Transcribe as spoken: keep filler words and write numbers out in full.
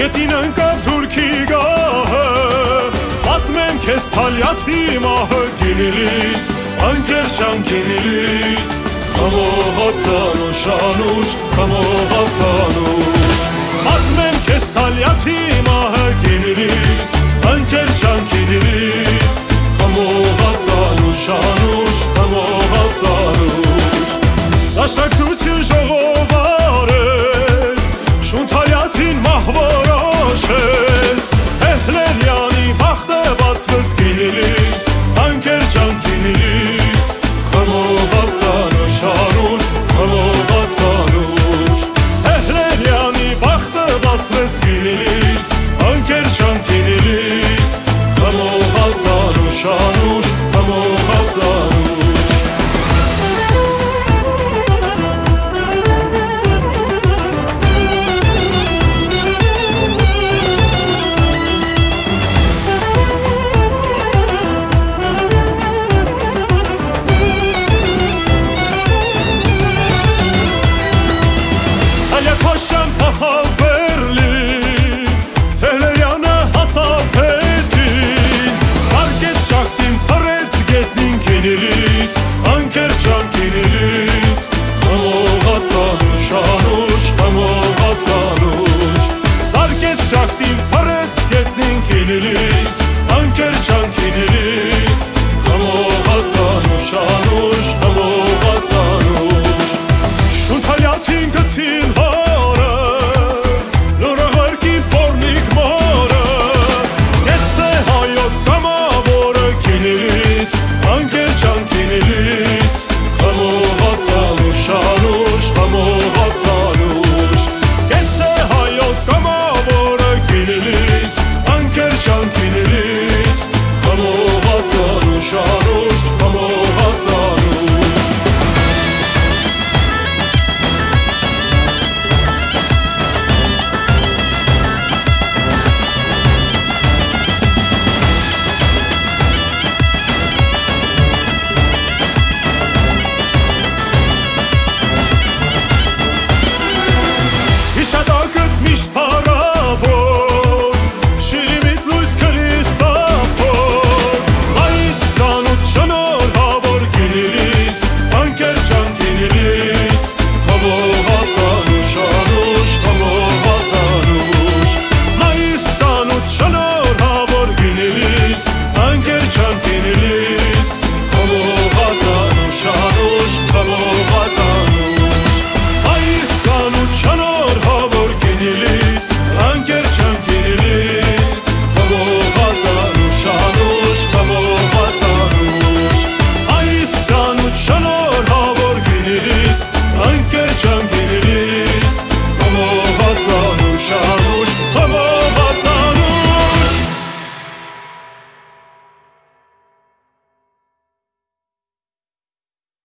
Գետին ընկավ թուրքի գահը, պատմեմ քեզ Թալյաթի մահը, գինիլից, անկեր շանքինիլից, խմողած անուշ անուշ, խմողած անուշ, պատմեմ քեզ Թալյաթի մահը, գինիլից, անկեր շանքինիլից, խմողած անուշ անուշ, խմողած անուշ, դաշնակցություն ժողով արեց, շուն Թալյաթին մահ որոշեց, Էհլերյանի բախտը բացվեց գինիլից, անկեր ջանքինից, խմողած անուշ անուշ, խմողած անուշ, Էհլերյանի բախտը բացվեց գինիլից, անկեր ջանքինից, խմողած անուշ անուշ, խմողած անուշ. Փաշան փախավ Բերլին, Էհլերյանը հասավ հետին, Հարգեց շախտին, փռեց գետնին գինիլին,